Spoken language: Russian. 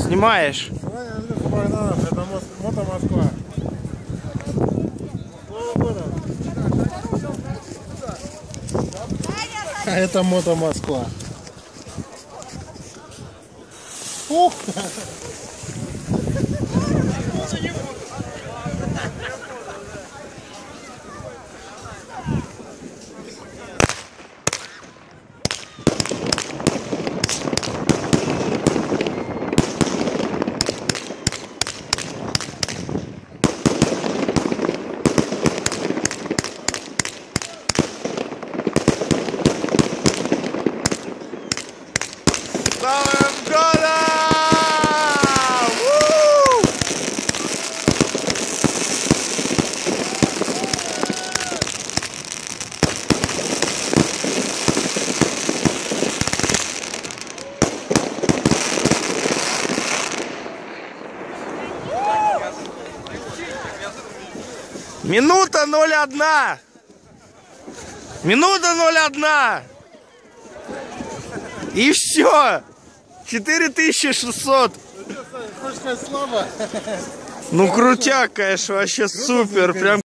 Снимаешь? Это Мото Москва. А это Мото Москва. Ух! С Новым годом! Минута 01. Минута 01. И все. 4600. Хочешь сказать слабо? Ну крутяк, конечно, вообще супер. Прям